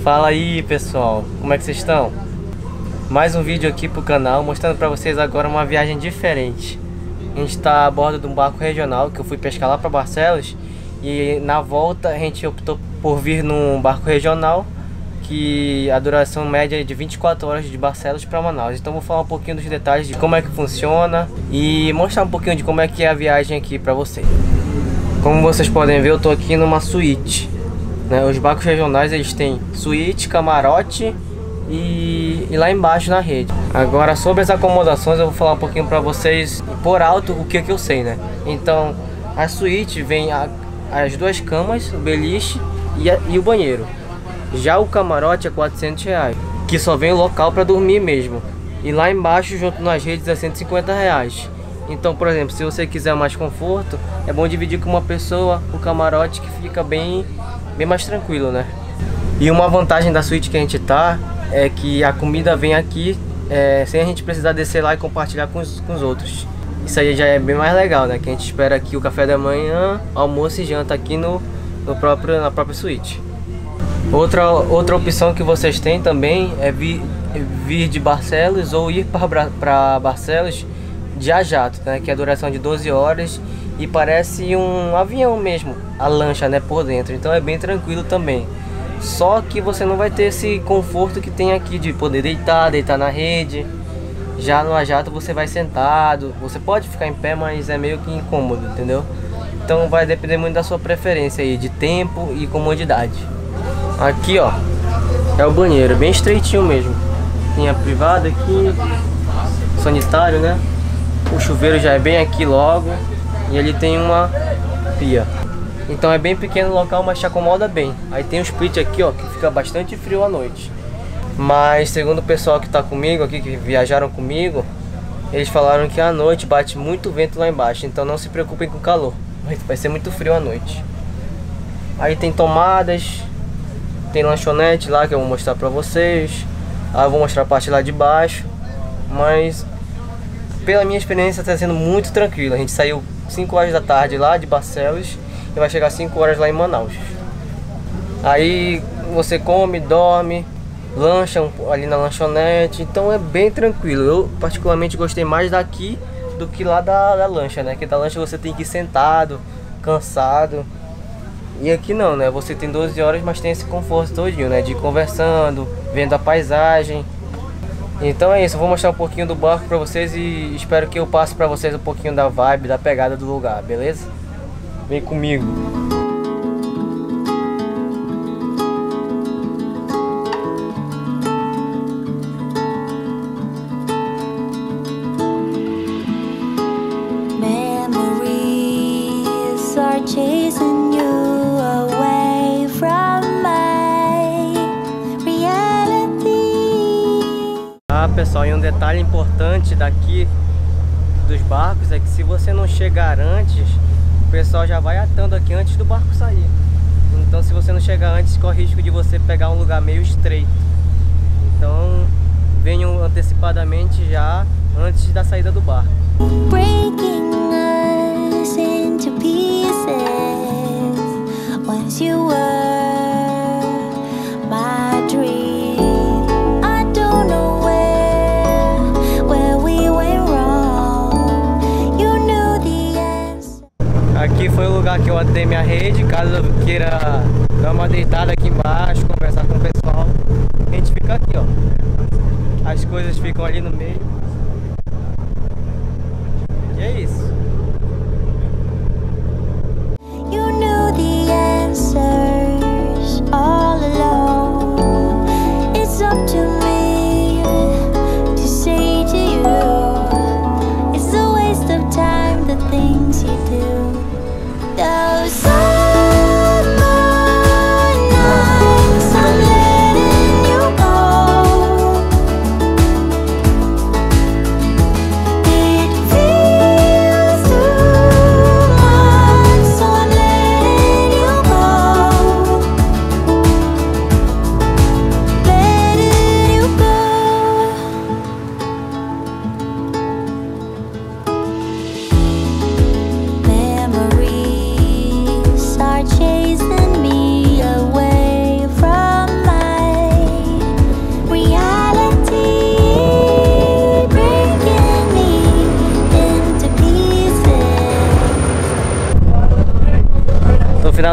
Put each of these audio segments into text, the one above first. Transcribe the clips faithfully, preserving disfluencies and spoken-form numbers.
Fala aí pessoal, como é que vocês estão? Mais um vídeo aqui pro canal, mostrando pra vocês agora uma viagem diferente. A gente tá a bordo de um barco regional que eu fui pescar lá pra Barcelos. E na volta a gente optou por vir num barco regional, que a duração média é de vinte e quatro horas de Barcelos para Manaus. Então vou falar um pouquinho dos detalhes de como é que funciona e mostrar um pouquinho de como é que é a viagem aqui pra vocês. Como vocês podem ver, eu tô aqui numa suíte, né? Os barcos regionais eles têm suíte, camarote e, e lá embaixo na rede. Agora sobre as acomodações eu vou falar um pouquinho pra vocês por alto o que, que eu sei, né? Então a suíte vem a, as duas camas, o beliche e, a, e o banheiro. Já o camarote é quatrocentos reais, que só vem o local para dormir mesmo. E lá embaixo, junto nas redes, é cento e cinquenta reais. Então, por exemplo, se você quiser mais conforto, é bom dividir com uma pessoa o camarote, que fica bem, bem mais tranquilo, né? E uma vantagem da suíte que a gente tá é que a comida vem aqui é, sem a gente precisar descer lá e compartilhar com os, com os outros. Isso aí já é bem mais legal, né? Que a gente espera aqui o café da manhã, almoço e janta aqui no, no próprio, na própria suíte. Outra, outra opção que vocês têm também é vir, vir de Barcelos ou ir para Barcelos de a jato, né? Que é a duração de doze horas e parece um avião mesmo, a lancha, né, por dentro. Então é bem tranquilo também. Só que você não vai ter esse conforto que tem aqui de poder deitar, deitar na rede. Já no a jato você vai sentado, você pode ficar em pé, mas é meio que incômodo, entendeu? Então vai depender muito da sua preferência aí, de tempo e comodidade. Aqui ó, é o banheiro, bem estreitinho mesmo. Tem a privada aqui, sanitário, né? O chuveiro já é bem aqui logo. E ele tem uma pia. Então é bem pequeno o local, mas te acomoda bem. Aí tem um split aqui ó, que fica bastante frio à noite. Mas segundo o pessoal que tá comigo aqui, que viajaram comigo, eles falaram que à noite bate muito vento lá embaixo. Então não se preocupem com o calor, vai ser muito frio à noite. Aí tem tomadas, tem lanchonete lá que eu vou mostrar pra vocês. Ah, eu vou mostrar a parte lá de baixo. Mas pela minha experiência está sendo muito tranquilo. A gente saiu cinco horas da tarde lá de Barcelos e vai chegar cinco horas lá em Manaus. Aí você come, dorme, lancha ali na lanchonete. Então é bem tranquilo. Eu particularmente gostei mais daqui do que lá da, da lancha, né? Que da lancha você tem que ir sentado, cansado. E aqui não, né? Você tem doze horas, mas tem esse conforto todinho, né? De ir conversando, vendo a paisagem. Então é isso, eu vou mostrar um pouquinho do barco pra vocês e espero que eu passe pra vocês um pouquinho da vibe, da pegada do lugar, beleza? Vem comigo! Memories are chasing you. Pessoal, e um detalhe importante daqui dos barcos é que se você não chegar antes, o pessoal já vai atando aqui antes do barco sair. Então se você não chegar antes, corre risco de você pegar um lugar meio estreito. Então venham antecipadamente já antes da saída do barco. Breaking us into pieces. Once you were my dream. Aqui foi o lugar que eu atei minha rede. Caso eu queira dar uma deitada aqui embaixo, conversar com o pessoal, a gente fica aqui, ó. As coisas ficam ali no meio. E é isso. You knew the answers all along. It's up to me to say to you, it's a waste of time, the things you do. Those summer nights, I'm letting you go.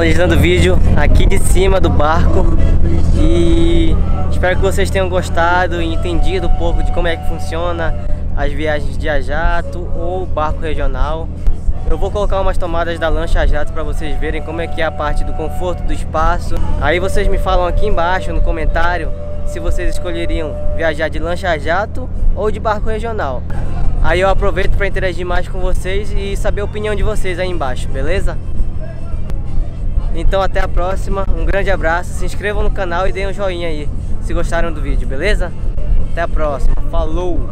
finalizando o vídeo aqui de cima do barco. E espero que vocês tenham gostado e entendido um pouco de como é que funciona as viagens de a jato ou barco regional. Eu vou colocar umas tomadas da lancha a jato para vocês verem como é que é a parte do conforto do espaço. Aí vocês me falam aqui embaixo no comentário se vocês escolheriam viajar de lancha a jato ou de barco regional. Aí eu aproveito para interagir mais com vocês e saber a opinião de vocês aí embaixo, beleza? Então até a próxima, um grande abraço, se inscrevam no canal e deem um joinha aí se gostaram do vídeo, beleza? Até a próxima, falou!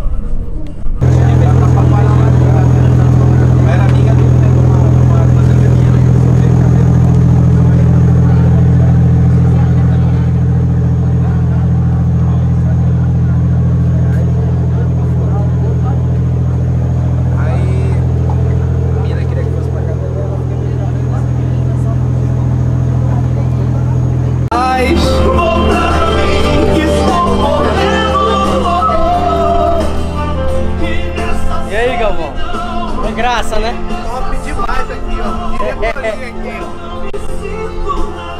Graça, né? Top demais aqui, ó. Queria aqui, ó.